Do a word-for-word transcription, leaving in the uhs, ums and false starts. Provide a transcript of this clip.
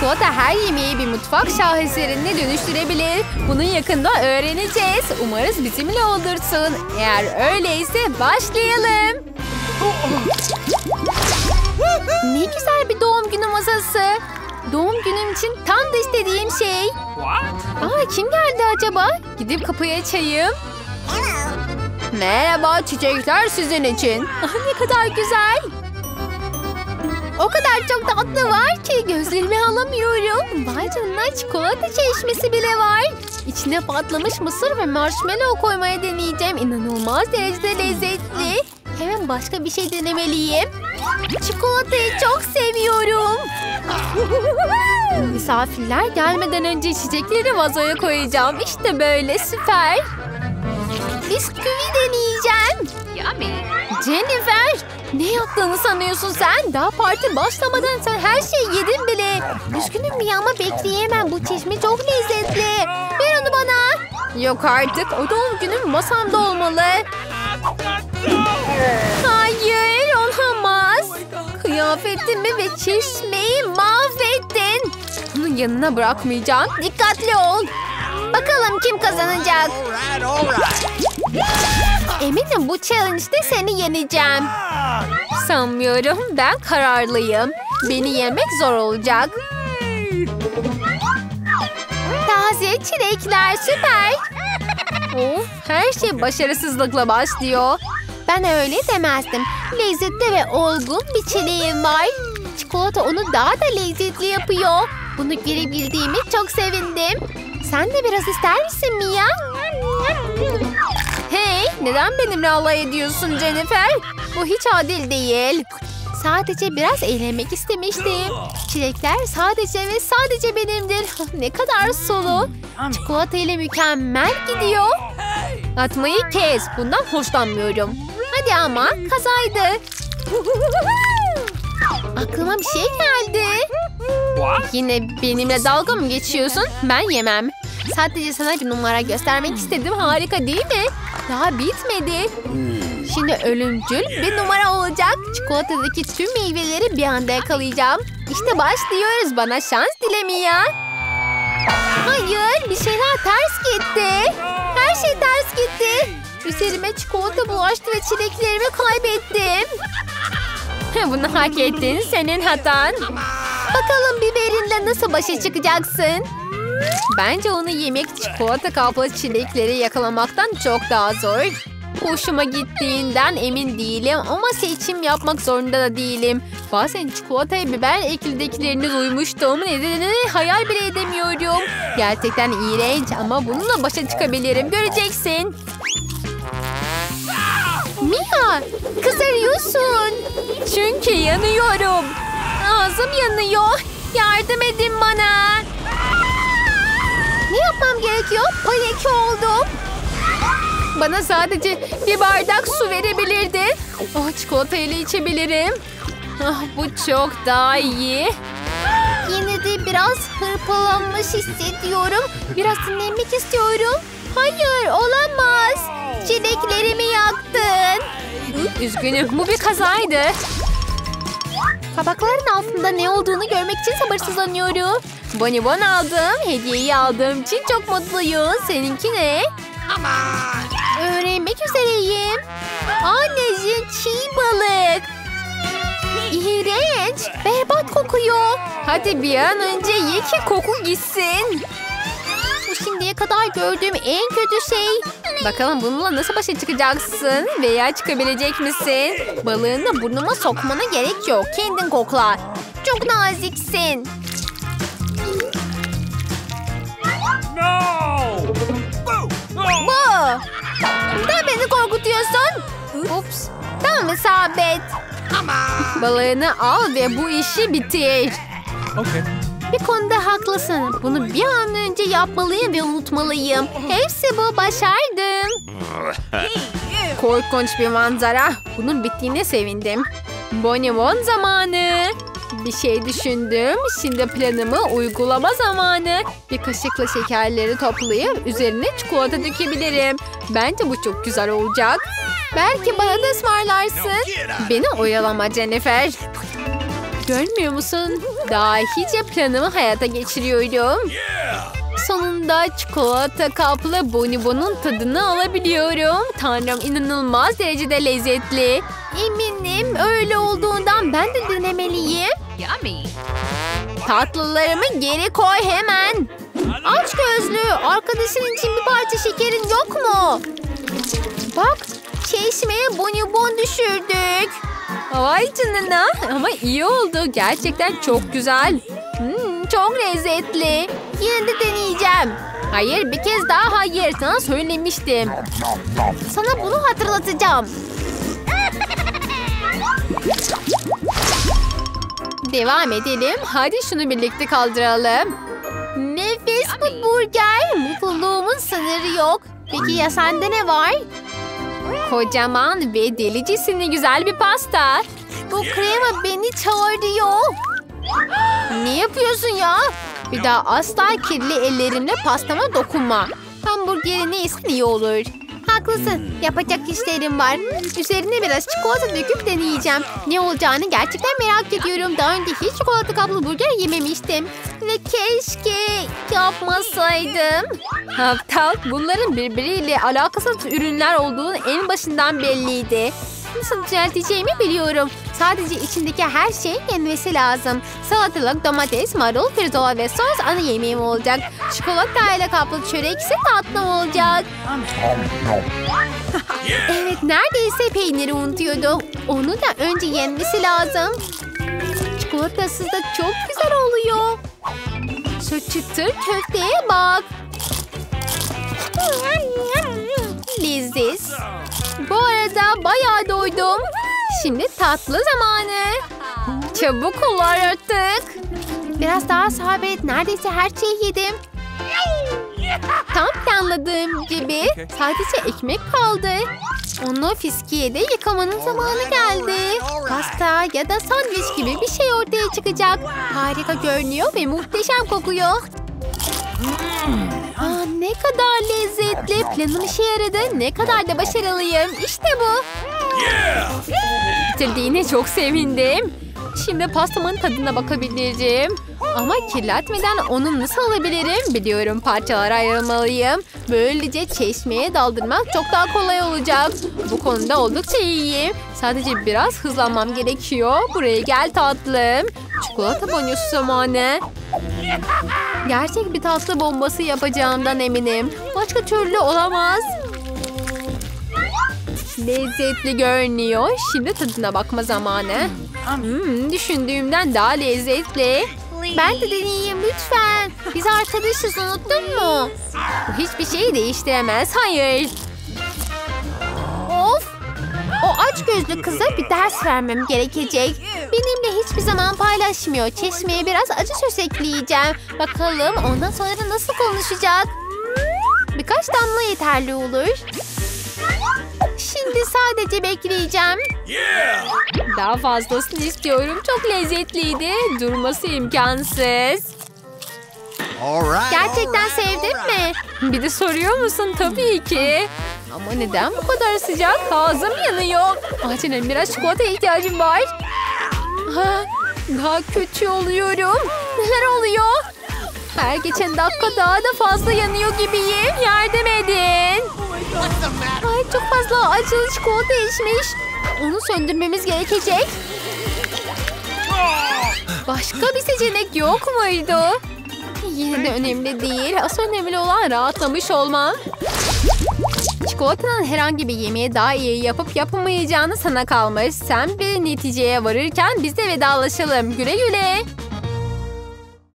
Çikolata her yemeği bir mutfak şaheserine dönüştürebilir. Bunu yakında öğreneceğiz. Umarız bizimle olursun. Eğer öyleyse başlayalım. Ne güzel bir doğum günü masası. Doğum günüm için tam da istediğim şey. Aa, kim geldi acaba? Gidip kapıyı açayım. Merhaba, çiçekler sizin için. Ah, ne kadar güzel. O kadar çok tatlı var ki gözlerimi alamıyorum. Vay canına, çikolata çeşmesi bile var. İçine patlamış mısır ve marshmallow koymaya deneyeceğim. İnanılmaz derecede lezzetli. Hemen başka bir şey denemeliyim. Çikolatayı çok seviyorum. Misafirler gelmeden önce çiçekleri vazoya koyacağım. İşte böyle, süper. Bisküvi deneyeceğim. Jennifer, ne yaptığını sanıyorsun sen? Daha parti başlamadan sen her şeyi yedin bile. Üzgünüm ya ama bekleyemem. Bu çeşme çok lezzetli. Ver onu bana. Yok artık. O doğum günüm masamda olmalı. Hayır, olamaz. Kıyafetimi ve çeşmeyi mahvettin. Onun yanına bırakmayacağım. Dikkatli ol. Bakalım kim kazanacak? Eminim bu challenge'de seni yeneceğim. Sanmıyorum. Ben kararlıyım. Beni yemek zor olacak. Taze çilekler, süper. Oh, her şey başarısızlıkla başlıyor. Ben öyle demezdim. Lezzetli ve olgun bir çileğim var. Çikolata onu daha da lezzetli yapıyor. Bunu görebildiğime çok sevindim. Sen de biraz ister misin Mia? Hey, neden benimle alay ediyorsun Jennifer? Bu hiç adil değil. Sadece biraz eğlenmek istemiştim. Çilekler sadece ve sadece benimdir. Ne kadar sulu. Çikolata ile mükemmel gidiyor. Atmayı kes. Bundan hoşlanmıyorum. Hadi ama, kazaydı. Aklıma bir şey geldi. Yine benimle dalga mı geçiyorsun? Ben yemem. Sadece sana bir numara göstermek istedim. Harika değil mi? Daha bitmedi. Şimdi ölümcül bir numara olacak. Çikolatadaki tüm meyveleri bir anda yakalayacağım. İşte başlıyoruz. Bana şans dile Mia. Hayır, bir şeyler ters gitti. Her şey ters gitti. Üzerime çikolata bulaştı ve çileklerimi kaybettim. Bunu hak ettin. Senin hatan. Bakalım biberinle nasıl başa çıkacaksın? Bence onu yemek çikolata kaplı çilekleri yakalamaktan çok daha zor. Hoşuma gittiğinden emin değilim ama seçim yapmak zorunda da değilim. Bazen çikolataya biber eklidekilerini duymuştum. Nedenini hayal bile edemiyorum. Gerçekten iğrenç ama bununla başa çıkabilirim. Göreceksin. Mia, kızarıyorsun. Çünkü yanıyorum. Ağzım yanıyor. Yardım edin bana. Ne yapmam gerekiyor? Panik oldum. Bana sadece bir bardak su verebilirdin. Oh, çikolatayla içebilirim. Ah, bu çok daha iyi. Yine de biraz hırpalanmış hissediyorum. Biraz dinlenmek istiyorum. Hayır, olamaz. Çileklerimi yaktın. Üzgünüm, bu bir kazaydı. Kabakların altında ne olduğunu görmek için sabırsızlanıyorum. Bonibon aldım. Hediyeyi aldığım için çok mutluyum. Seninki ne? Öğrenmek üzereyim. Anneciğim, çiğ balık. İğrenç. Berbat kokuyor. Hadi bir an önce ye ki koku gitsin. Bu şimdiye kadar gördüğüm en kötü şey. Bakalım bununla nasıl başa çıkacaksın veya çıkabilecek misin? Balığını burnuma sokmana gerek yok. Kendin kokla. Çok naziksin. Bu. Neden beni korkutuyorsun? Ups. Tamam isabet. Balığını al ve bu işi bitir. Okay. Bir konuda haklısın. Bunu bir an önce yapmalıyım ve unutmalıyım. Hepsi bu, başardım. Korkunç bir manzara. Bunun bittiğine sevindim. Bonibon zamanı. Bir şey düşündüm. Şimdi planımı uygulama zamanı. Bir kaşıkla şekerleri toplayıp üzerine çikolata dökebilirim. Bence bu çok güzel olacak. Belki bana da ısmarlarsın. Beni oyalama Jennifer. Görmüyor musun? Dahice planımı hayata geçiriyorum. Sonunda çikolata kaplı bonibonun tadını alabiliyorum. Tanrım, inanılmaz derecede lezzetli. Eminim öyle olduğundan ben de denemeliyim. Yummy. Tatlılarımı geri koy hemen. Aç gözlü, arkadaşın için bir parça şekerin yok mu? Bak, çeşmeye bonibon düşürdük. Vay canına, ama iyi oldu. Gerçekten çok güzel. Hmm, çok lezzetli. Yine de deneyeceğim. Hayır, bir kez daha hayır. Sana söylemiştim. Sana bunu hatırlatacağım. Devam edelim. Hadi şunu birlikte kaldıralım. Nefis bu burger. Mutluluğumun sınırı yok. Peki ya sende ne var? Kocaman ve delicesine güzel bir pasta. Bu krema beni çağırıyor. Ne yapıyorsun ya? Bir daha asla kirli ellerinle pastama dokunma. Hamburgeri neyse iyi olur. Haklısın. Yapacak işlerim var. Üzerine biraz çikolata döküp deneyeceğim. Ne olacağını gerçekten merak ediyorum. Daha önce hiç çikolata kaplı burger yememiştim. Ve keşke yapmasaydım. Aptal, bunların birbiriyle alakasız ürünler olduğunu en başından belliydi. Nasıl düzelteceğimi biliyorum. Sadece içindeki her şey yenmesi lazım. Salatalık, domates, marul, pirzola ve sos ana yemeğim olacak. Çikolata ile kaplı çörek ise tatlım olacak. Evet, neredeyse peyniri unutuyordum. Onu da önce yenmesi lazım. Çikolatasız da çok güzel oluyor. Şu çıtır köfteye bak. Leziz. Bu arada bayağı doydum. Şimdi tatlı zamanı. Çabuk ol artık. Biraz daha sabret. Neredeyse her şeyi yedim. Tam planladığım gibi sadece ekmek kaldı. Onu fiskiyede yıkamanın zamanı geldi. Pasta ya da sandviç gibi bir şey ortaya çıkacak. Harika görünüyor ve muhteşem kokuyor. Aa, ne kadar lezzetli. Planım işe yaradı. Ne kadar da başarılıyım. İşte bu. Bitirdiğine çok sevindim. Şimdi pastamın tadına bakabilirim. Ama kirletmeden onu nasıl alabilirim? Biliyorum, parçalara ayırmalıyım. Böylece çeşmeye daldırmak çok daha kolay olacak. Bu konuda oldukça iyiyim. Sadece biraz hızlanmam gerekiyor. Buraya gel tatlım. Çikolata bonusu zamanı. Gerçek bir tatlı bombası yapacağımdan eminim. Başka türlü olamaz. Lezzetli görünüyor. Şimdi tadına bakma zamanı. Hmm, düşündüğümden daha lezzetli. Ben de deneyeyim lütfen. Biz arkadaşız, unuttun mu? Bu hiçbir şeyi değiştiremez. Hayır. Of. O aç gözlü kıza bir ders vermem gerekecek. Benimle hiçbir zaman paylaşmıyor. Çeşmeye biraz acı sos ekleyeceğim. Bakalım ondan sonra nasıl konuşacak? Birkaç damla yeterli olur. Şimdi sadece bekleyeceğim. Daha fazlasını istiyorum. Çok lezzetliydi. Durması imkansız. Gerçekten sevdin mi? Bir de soruyor musun? Tabii ki. Ama neden bu kadar sıcak? Ağzım yanıyor. Acilen biraz çikolataya ihtiyacım var. Ha, daha kötü oluyorum. Neler oluyor? Her geçen dakika daha da fazla yanıyor gibiyim. Yardım edin. Ay, çok fazla acılı çikolata içmiş. Onu söndürmemiz gerekecek. Başka bir seçenek yok muydu? Yine de önemli değil. Asıl önemli olan rahatlamış olmam. Çikolatanın herhangi bir yemeği daha iyi yapıp yapamayacağını sana kalmış. Sen bir neticeye varırken biz de vedalaşalım. Güle güle.